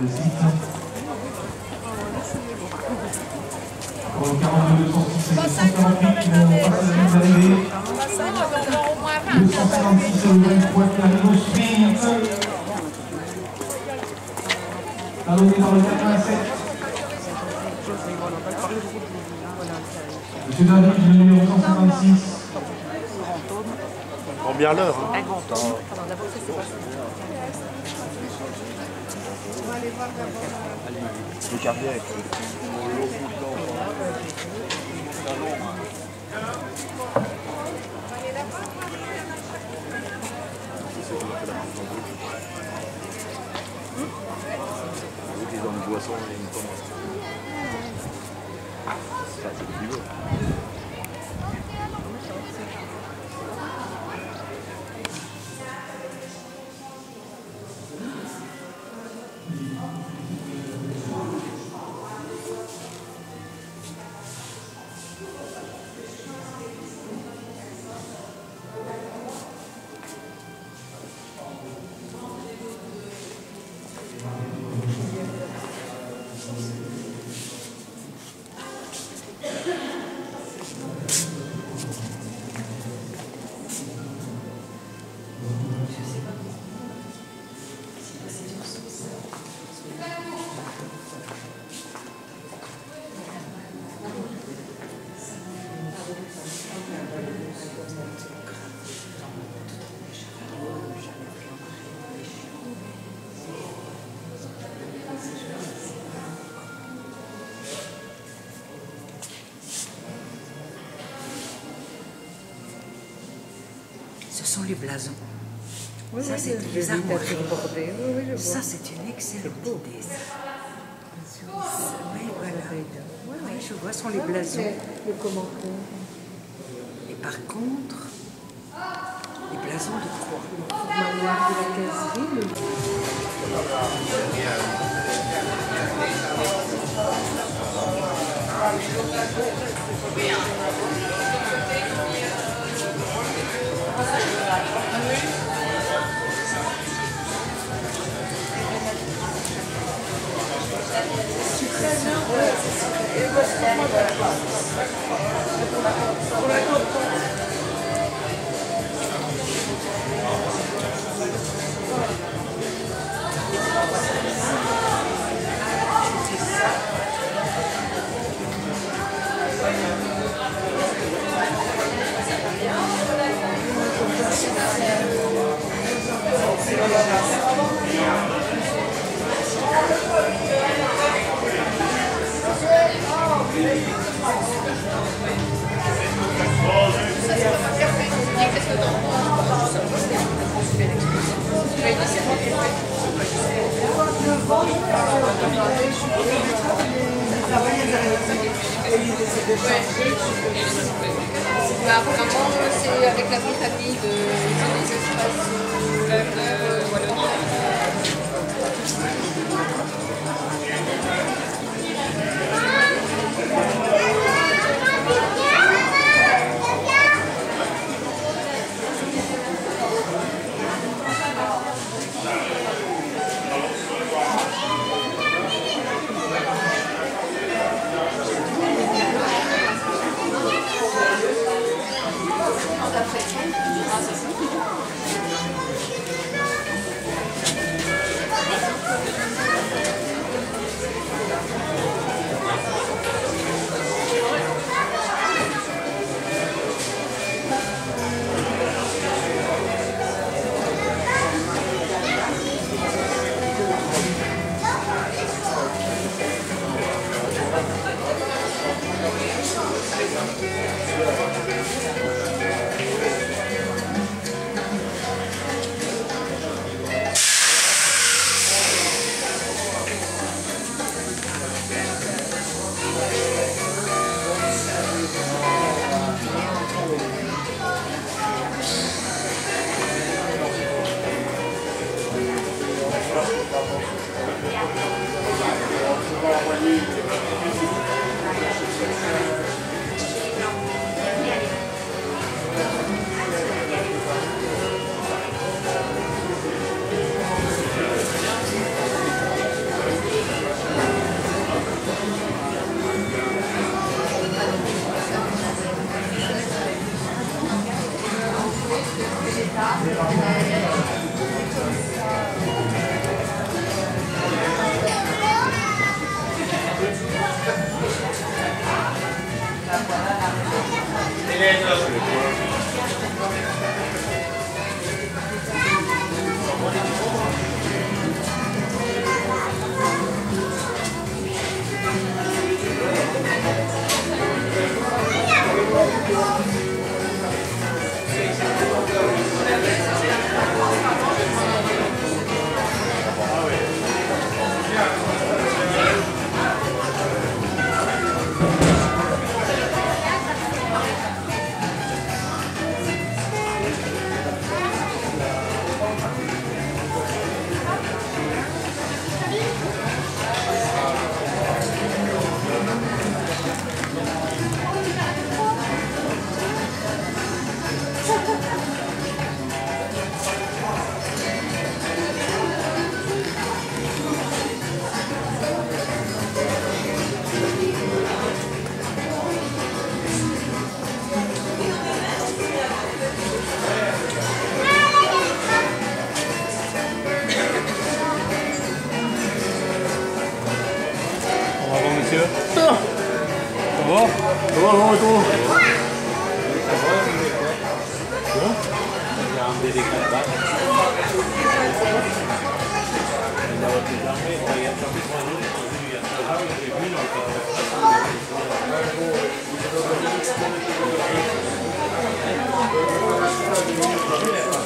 site. Pour le 42, 206 et 248 qui vont passer la ligne d'arrivée. Le 156 et le 23 qui arrive au sprint. Talonné dans le 87. Monsieur David, le numéro 156. Prends bien l'heure. Hein. On va aller voir d'abord. Le cardiaque. Ils ont une boisson et une pomme. Ça, c'est du beau. Ce sont les blasons. Oui, ça, oui, c'est je les l'ai armoiries. bordé. Oui, oui, je vois. Ça, c'est une excellente idée. Ça. Oui, voilà. Oui, oui, je vois, ce sont les blasons. Le commentaire. Et par contre, les blasons de croix. Manoir de la caserie. Apparemment, c'est avec la famille des espaces wallonniens. monsieur. Ça va? Ça va, non, et toi? Regardez les cravates. Il